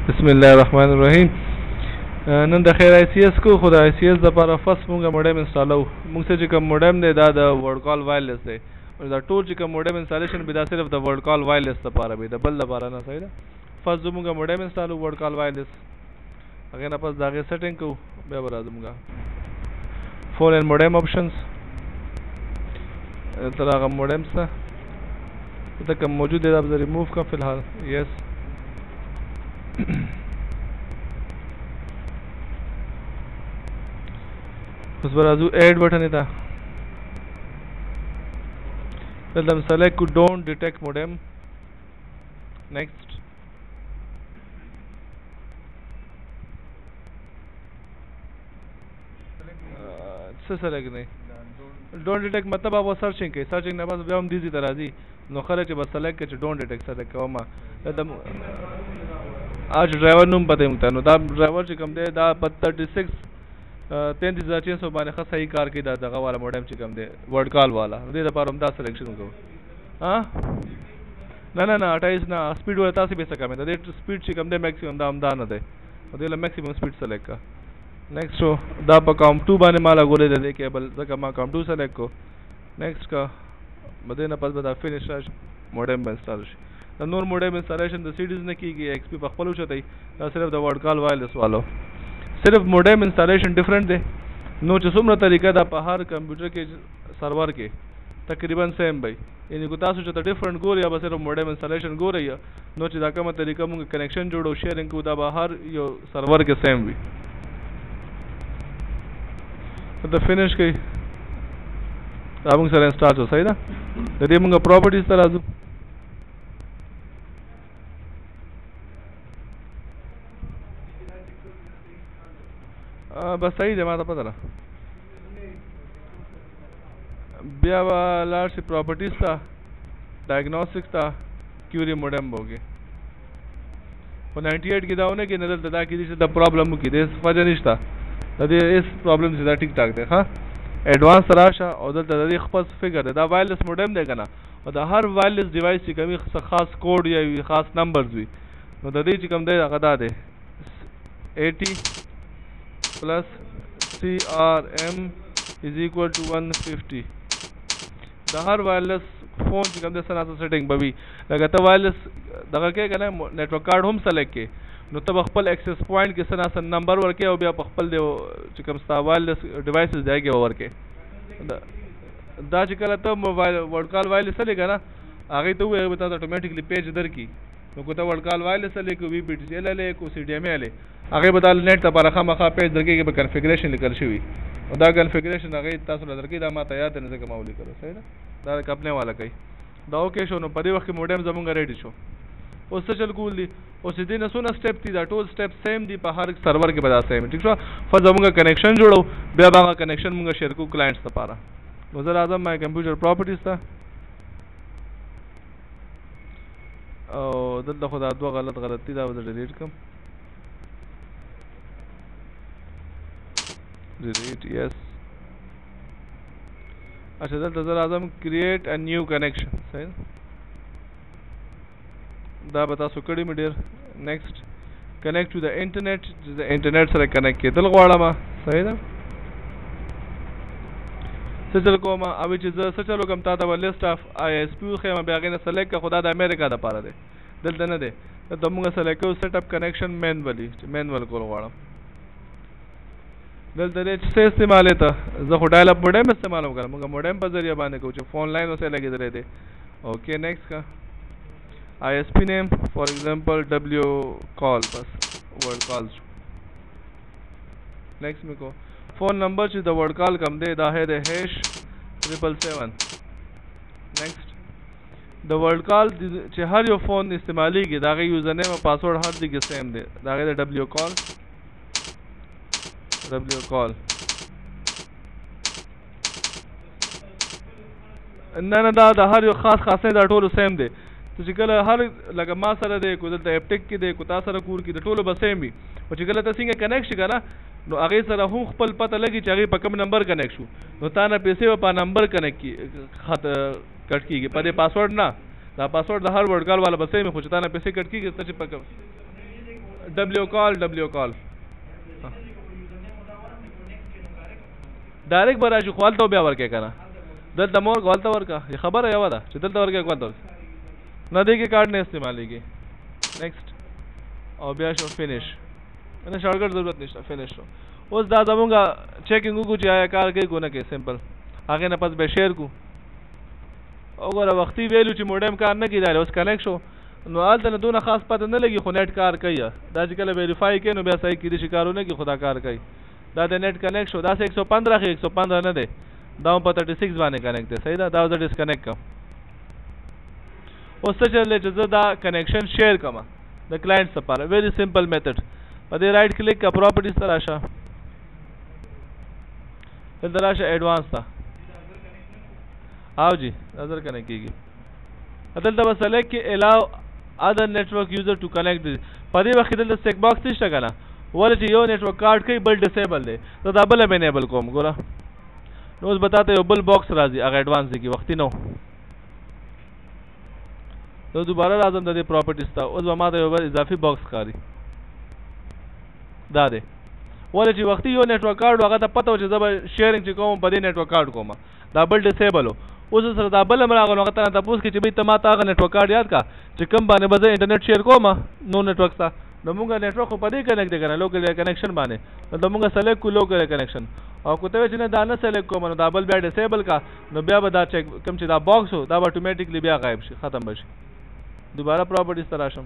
بسم الله الرحمن الرحیم. نن د خیر ICS کو خو د ICS لپاره فس مونږه موډم انسټالو. مونږ چې کوم موډم دی دا د ورډ کال وایرلیس دی او دا ټول چې کوم موډم انسټالیشن به دا صرف د ورډ کال وایرلیس لپاره به د بل لپاره نه. صحیح ده. فس مونږه موډم انسټالو ورډ کال وایرلیس. هغه نه پس دا غي سیټینګ کو بیا راځو مونږه فون اینڈ موډم آپشنز تر هغه موډم سره دا کوم موجود دی دا به ریموو کا فی الحال. یس بس برازو ایڈ بٹن ہے تھا دلتا سلیکٹ ڈونٹ ڈیٹیکٹ موڈم. نیکسٹ سلیکٹ نہیں ڈونٹ ڈیٹیکٹ مطلب آپ سرچنگ کے سرچنگ نہ بس بیا ہم دیزی طرح دی نو خرچ بس سلیکٹ کے ڈونٹ ڈیٹیکٹ سلیکٹ کوما آج driver نوم پته مونږ ته نو دا driver چې کوم دی دا په 36 33600 باندې ښه صحیح کار کوي. دا دغه والا موډم چې کوم دی ورډ کال والا دې لپاره هم دا سلیکشن وکړو. نه 28 نه سپیډ ولا تاسو به څه کوم دا سپیډ چې کوم دی میکسیمم دا هم دا نه دی او دې له میکسیمم سپیډ سلیکټ کا. نیکسٹ دا په کام 2 باندې مالا غولې د کیبل ځکه ما کام 2 سلیکټ کو. نیکسٹ کا بده نه پس به دا فینیش راش موډم به انسټال شي. د نور موډم انسټالیشن د سیډیز نه کیږي ایکس پی په خپل وچتای دا صرف د ورډ کال وایرلیس والو صرف موډم انسټالیشن ډیفرنٹ دی. نو چې څومره طریقه دا په هر کمپیوټر کې سرور کې تقریبا سیم وي یعنی کو تاسو چې ډیفرنٹ ګوري یا صرف موډم انسټالیشن ګوري نو چې دا کومه طریقه موږ کنیکشن جوړو شیرینګ کو دا به هر یو سرور کې سیم وي. دا فینیش کوي دا موږ سره انسټال شو. صحیح ده. د دې موږ پراپرټیز ته راځو. بس صحیح دی ما ته پته ده بیا به لاړ شي پراپرټیز ته ډایګنوسټکس ته کیوري موډم بوګي په 98 کې دا ونه کې نه دلته دا کې چې دا پرابلم وکړي د وجه نشته د دې اس پرابلم چې دا ټیک ټاک دی. ها ایڈوانس راشه او دلته د دې خپل فګر دی دا وایرلیس موډم دی کنه او دا هر وایرلیس ډیوایس چې کومي خاص کوډ یا خاص نمبرز وي نو د دې چې کوم دی هغه دا دی 80 plus CRM is equal to 150. دا هر وایرلیس فون چې کوم د سره سیټینګ به وي لکه ته وایرلیس دغه کې کنه نیټورک کارت هم سلیکټ کې نو ته خپل ایکسس پوینټ کې سره نمبر ورکې او بیا خپل دی چې کوم ستا وایرلیس ډیوایسز دیږي ورکې دا چې کله ته موبایل ورډ کال وایرلیس لګا نه هغه ته وي به تاسو اتوماتیکلی پیج درکې نو کو ته ورډ کال وایرلیس لیکو وی پی ټی سی ال لیکو سی ډی ام ال هغه به د نت لپاره خامخا پیج درکې به کنفیګریشن لیکل شوی او دا کنفیګریشن هغه تاسو درکې دا ماته یاد نه ځکه مولي کړو. صحیح ده. دا کمپنی والا کوي دا اوکې شو نو په دې وخت کې موډم زمونږ ریډي شو. اوس څه چل کول دي اوس دې نه سونه سټپ دي دا ټول سټپ سیم دي په هر سرور کې به دا سیم. ٹھیک شو. فر زمونږ کنیکشن جوړو بیا هغه کنیکشن مونږ شیر کو کلاینټس لپاره. نو زه راځم مای کمپیوټر پراپرټیز ته او دلته خو دا دوه غلطي دا به ډیلیټ کوم. delete yes. अच्छा दलता जरा आजम create a new connection. सही दा बता सुकड़ी में डेर. next connect to the internet the internet से connect किया दल गवाड़ा मा. सही ना सचल को मा अभी चीज़ सचलो कम ताता वाले list of ISP खे मा बेआगे ने select का खुदा दा अमेरिका दा पारा दे दलता न दे तो मुंगा select को set up connection manual को गवाड़ा دلته دې څه استعمال ته زه خو ډایل اپ موډم استعمال وکړم موږ موډم په ذریعہ باندې کوو چې فون لاین اوسه لګیدلې دي. اوکې نیکسٹ کا ISP نیم فار ایگزامپل W کال بس ورډ کال. نیکسٹ میں کو فون نمبر چې د ورډ کال کم دی دا ہے د #777. نیکسٹ د ورډ کال چې هر یو فون استعماليږي دا غي یوزر نیم او پاسورډ هر دي کې سیم دی دا غي د W کال نه دا هر یو خاصه دا ټولو سیم دی چې کله هر لکه ما سره دی کو دلته اپټیک کې دی کو تاسو سره کور کې د ټولو به سیم وي او چې کله تاسو څنګه کنیکټ شي کنه نو هغه سره هم خپل پته لګي چې هغه په کوم نمبر کنیکټ شو نو تا نه پیسې په نمبر کنیکټ کی کټ کیږي په دې پاسورډ نه دا پاسورډ د هر ورډ کال والا بسې مې خو چې تا نه پیسې کټ کیږي ته چې پکې ډبلیو کال ډایرکټ به راشي خو هلته بیا ورکې که نه دلته مور هلته ورکه خبره یوه ده چې دلته ورکې هلته ورکه نه دی کې کارډ نه استعمالیږي نیکسټ او بیا شو فینش نه شارټکټ ضرورت نشته فینش شو اوس دا زمونږ چیکنګ وکړو چې آیا کار کوي کو نه کوي سمپل هغې نه پس به شیر کو وګوره وختي ویلو چې موډم کار نه کېدی اوس کنیکټ شو نو هلته نه دونه خاص پته نه لګي خو نیټ کار کوي دا چې کله ویریفای کوي نو بیا صحیح کېدای شي کارونه کوي خو دا کار کوي دا د نیټ کنیکټ شو داسې 115 ښه 115 نه دی دا هم په 36 باندې کنیکټ دی صحیح ده دا زه ډسکنیکټ کړم اوس څه چللی چې زه دا کنیکشن شیر کړم د کلاینټ لپاره ویری سمپل میتھډ په دې رائټ کلیک کا پراپرټیز ته راشه دلته راشه ایډوانس ته او جی نظر کنیکټ کېږي دلته به سلیکټ کې الاو ادر نیټورک یوزر ټو کنیکټ په دې وخت کې دلته سیک باکس نشته که نه ولې چې یو نیټورک کارډ کوي بل ډسیبل دی زه دا بله مې انیبل کوم ګوره نو اوس به تا ته یو بل باکس راځي هغه ایډوانس دی کې وختي نه زه دوباره راځم د دې پراپرټیز ته اوس به ما ته یو بل اضافي باکس ښکاري دا دی ولې چې وختي یو نیټورک کارډ هغه ته پته و چې زه به شیرینګ چې کوم په دې نیټورک کارډ کوم دا بل ډسیبل و اوس سره دا بل هم راغلو هغه ته نه تپوس کړي چې بھائی ته ما ته هغه نیټورک کارډ یاد کا چې کوم باندې به زه انټرنیټ شیر کوم نو نیټورک ته نو مونږ نیټورک خو په دې کنیکټ دی که نه لوکل کنیکشن باندې نو مونږ سلیکټ کړو لوکل کنیکشن او که ته وایې چې نه دا نه سلیکټ کوم نو دا بل بیا ډسیبل کا نو بیا به دا چیک کوم چې دا باکس و دا به اتومیټیکلی بیا غایب شي ختم به شي دوباره پراپرټیز ته راشم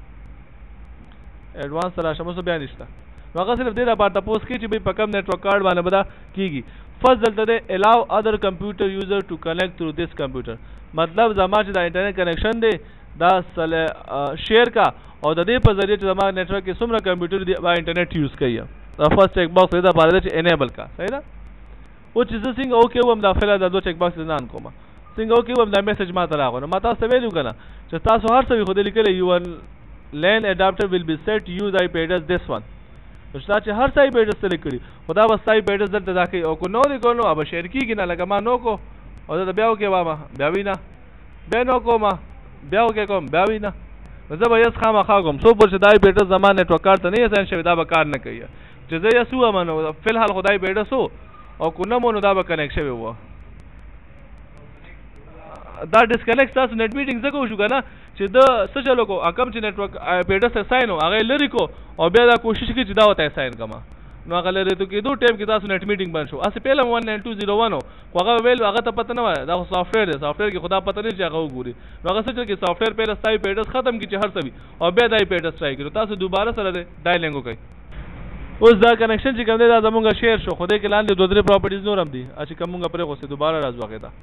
ایډوانس ته راشم اوس بیا نشته نو هغه صرف دې لپاره تپوس کوي چې بھائی په کوم نیټورک کارډ باندې به دا کېږي فرست دلته دی الاو ادر کمپیوټر یوزر ټو کنیکټ تھرو دس کمپیوټر مطلب زما چې دا انټرنیټ کنیکشن دی دا شیر کا او د دې په ذریعه چې زما نیټورک کې څومره کمپیوټر دی با انټرنیټ یوز کوي دا فرست چیک باکس دی دا پاره چې انیبل کا صحیح ده او چې زه څنګه اوکې وم دا فعلا دا دوه چیک باکس نه ان کوم څنګه اوکې وم دا میسج ما ته راغو نو ما تاسو ویلو کنه چې تاسو هر څه خو دې لیکلی یو لین اډاپټر ویل بی سیټ یوز آی پی ایډرس دس ون نو چې هر څه آی پی ایډرس سلیکټ کړي خدا بس آی پی ایډرس دلته دا کوي او کو نو دی کو نو اب شیر کېږي نه لکه ما نو کو او دا بیا وکې وامه بیا وینا بیا نو کوم بیا وکې کوم بیا وینا زه به یس خامخا کوم څو پورې چې دا آی پی ایډرس زما نیټورک کارډ ته نه اساین شوی دا به کار نه کوي چې زه یې سو امنو فی الحال خدای آی پی ایډرس او کو نه مونږ دا به کنیکټ شوی و دا ډسکنیکټ تاسو نیټ میټینګ څه کوو شو کنه چې د څه چلو کو کم چې نیټورک په ایډرس ساين او هغه لري کو او بیا دا کوشش کوي چې دا وته ساين کما نو هغه لري ته کې دوه ټایم کې تاسو نیټ میټینګ باندې شو اسه پهله 19201 خو هغه ویل هغه ته پته نه وای دا سافټویر دی سافټویر کې خدا پته نه چې هغه وګوري نو هغه څه چې سافټویر پهله سای په ایډرس ختم کی چې هر څه وي او بیا دای په ایډرس ټرای کړو تاسو دوباره سره ډایلینګ وکړئ اوس دا کنیکشن چې کوم دی دا زمونږ شیر شو خو دې کې لاندې دوه درې پراپرټیز نور هم دي چې کومه پرې غوسه دوباره راځو هغه دا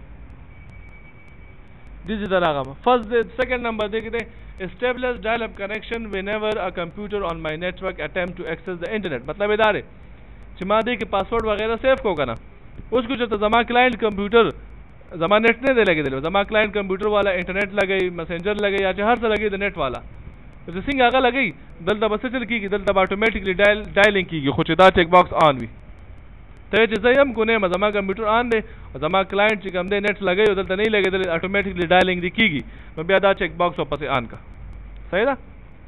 This is the ragam. First, the second number they establish dial-up connection whenever a computer on my network attempt to access the internet. मतलब इधर है कि मैं देखिए पासवर्ड वगैरह सेव को करना उसको जो तो जमा क्लाइंट कंप्यूटर जमा नेट नहीं दे लगे जमा क्लाइंट कंप्यूटर वाला इंटरनेट लगे मैसेंजर लगे या हर से लगे नेट वाला तो सिंग आगे लगी दल दबा से चल की दल दबा ऑटोमेटिकली डायलिंग की खुद चेक बॉक्स ऑन भी ته چې زه یم کو نه زما کمپیوټر آن دی زما کلاینټ چې کوم دی نیټ لګوي دلته نه لګېدلی اتومیټیکلی ډایلینګ دی کېږي نو بیا دا چیک باکس واپسې آن کا صحیح ده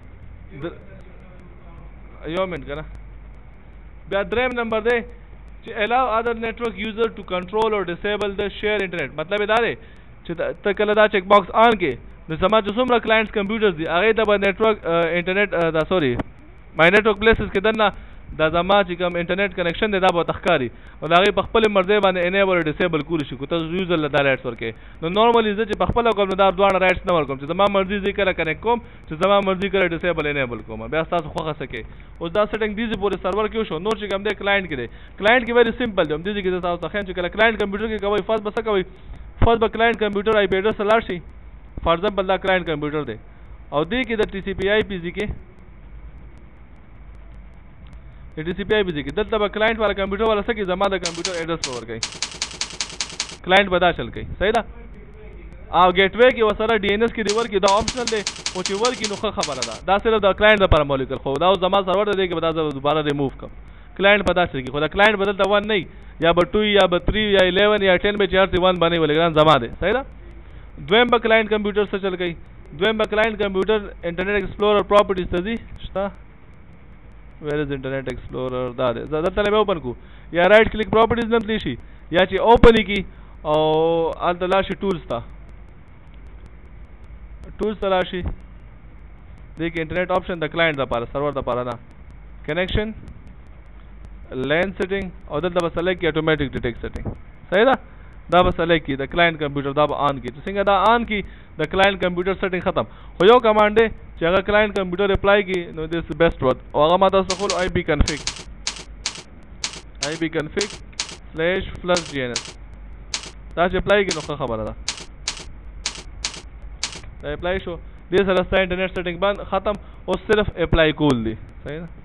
یو منټ که نه بیا دریم نمبر دی چې الاو ادر نیټورک یوزر ټو کنټرول اور ډسیبل د شیر انټرنیټ مطلب دا دی چې ته کله دا چیک باکس آن کې نو زما چې څومره کلاینټس کمپیوټرز دي هغې ته به نیټورک انټرنیټ دا سوري مای نیټورک پلیسز کې دننه دا زما چې کوم انټرنیټ کنیکشن دی دا به تخکاری او دا غي په خپل مرزي باندې انیبل او ډیسیبل کولی شي کو ته یوزر له دا رائټس ورکې نو نورمالي زه چې په خپل کوم دا دوه رائټس نه ورکوم چې زما مرزي ذکر کنیکټ کوم چې زما مرزي کړه ډیسیبل انیبل کوم بیا تاسو خوښه سکے او دا سیټینګ دیږي پورې سرور کې شو نور چې کوم دی کلاینټ کې دی کلاینټ کې ویری سمپل دی دیږي چې تاسو ځکه چې کلاینټ کمپیوټر کې کوي فرض بس کوي فرض به کلاینټ کمپیوټر آی پی ایډرس لاړ شي فار ایگزامپل دا کلاینټ کمپیوټر دی او دې کې د ټي سی پی آی پی ځي کې ټي سی پی آی پی ځي کې دلته به کلاینټ والا کمپیوټر والا څه کې زما د کمپیوټر ایډرس په ورکوي کلاینټ به دا چل کوي صحیح ده او ګیټ وے کې وسره ډي ان ایس کې دی ورکي دا آپشنل دی او چې ورکي نو ښه خبره ده دا صرف د کلاینټ لپاره مو لیکل خو دا اوس زما سرور دی کې به دا دوباره ریموو کړم کلاینټ په داسې کې خو دا کلاینټ بدلته 1 نه یا به 2 یا به 3 یا 11 یا 10 به 4 1 باندې ولګران زما دی صحیح ده دویم به کلاینټ کمپیوټر څه چل کوي دویم به کلاینټ کمپیوټر انټرنیټ ایکسپلورر پراپرټیز ته ځي نشتا ویر از انټرنیټ ایکسپلورر دا دی زه دلته به اوپن کو یا رائټ کلیک پراپرټیز نه تلی شي یا چې اوپن کی او الته لاشي ټولز ته راشي دې کې انټرنیټ آپشن د کلاینټ لپاره سرور لپاره نه کنیکشن لین سیټینګ او دلته به سلیکټ کی اتوماتیک ډیټیکټ سیټینګ صحیح ده دا به سلیکټ کی د کلاینټ کمپیوټر دا به آن کی څنګه دا آن کی د کلاینټ کمپیوټر سیټینګ ختم خو یو کمانډ دی چې هغه کلاینټ کمپیوټر اپلای کی نو دس بیسټ ورت او هغه ما تاسو خپل آی پی کنفیګ /+gns دا چې اپلای کی نو خبره ده دا اپلای شو دې سره ستا انټرنیټ سیټینګ باندې ختم او صرف اپلای کول دي صحیح ده